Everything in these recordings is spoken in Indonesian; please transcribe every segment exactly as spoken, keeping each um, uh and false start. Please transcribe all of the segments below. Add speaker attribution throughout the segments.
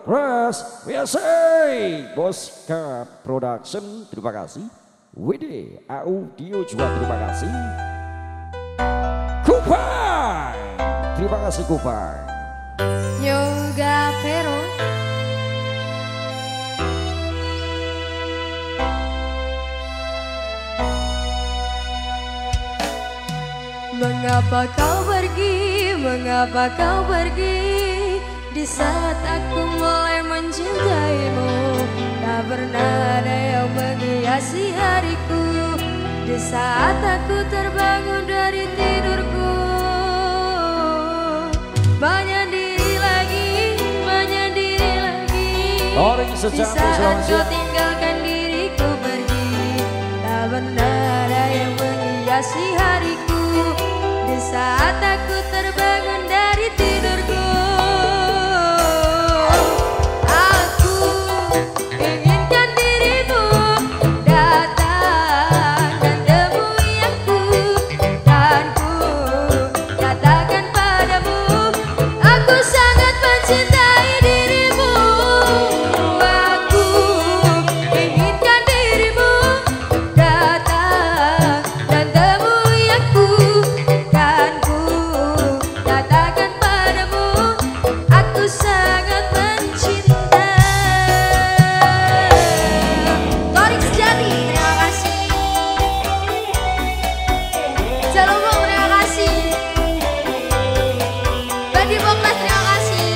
Speaker 1: Press biasa Bosca Production, terima kasih. W D Audio juga terima kasih. Kupai, terima kasih Kupai.
Speaker 2: Yoga Vero. Mengapa kau pergi, mengapa kau pergi di saat aku mulai mencintaimu. Tak pernah ada yang menghiasi hariku di saat aku terbangun dari tidurku. Banyak diri lagi, banyak diri lagi di saat kau tinggalkan diriku pergi. Tak pernah ada yang menghiasi hariku di saat aku terbangun dari tidurku. Aku inginkan dirimu datang dan temui aku, dan ku katakan padamu aku sangat mencintai dirimu. Aku inginkan dirimu datang dan temui aku, dan ku katakan padamu aku sangat mencintai. Torik Sejati, terima kasih. Celurung, terima kasih. Bagi Boklas, terima kasih.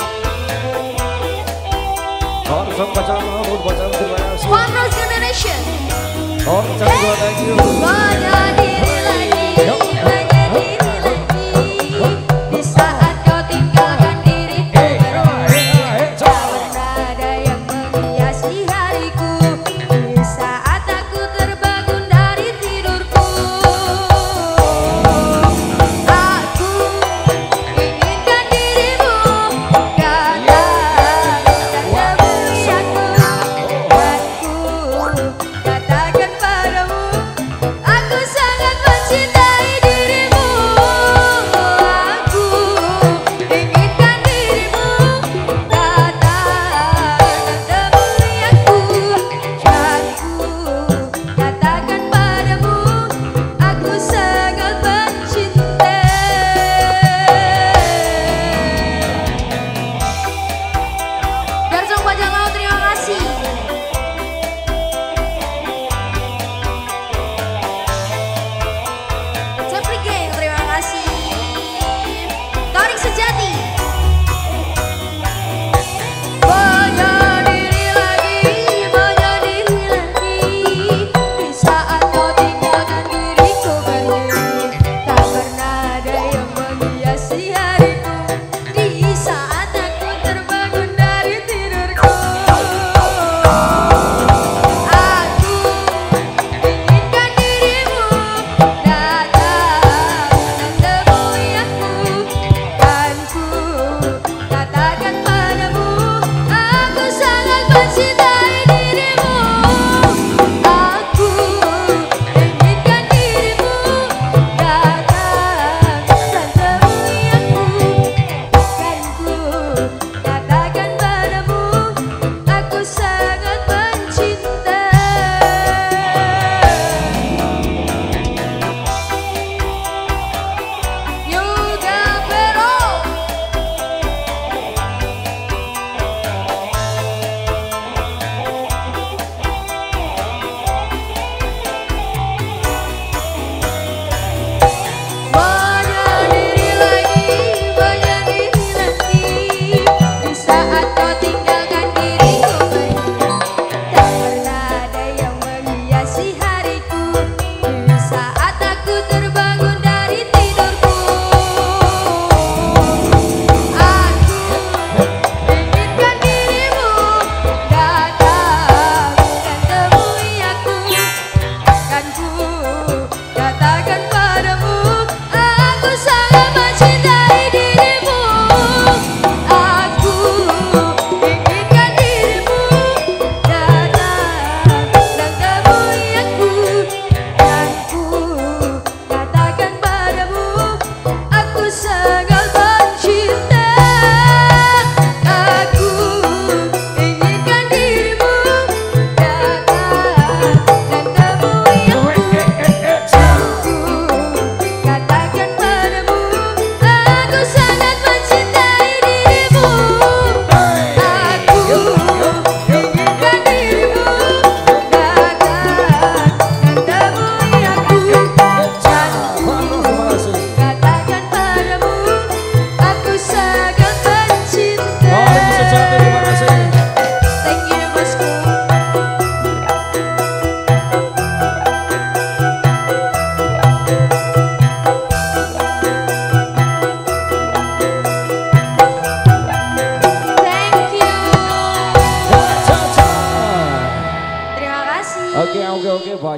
Speaker 1: Langsung baca, langsung baca, terima kasih.
Speaker 2: One Rose Generation.
Speaker 1: Oh, terima kasih.
Speaker 2: Banyak diri lagi, banyak diri lagi di saat kau tinggalkan diriku pergi. Tak pernah ada yang menghiasi hariku di saat aku terbangun dari tidurku. Aku inginkan dirimu datang dan temui aku, dan ku katakan padamu aku sangat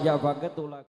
Speaker 1: banyak banget tuh.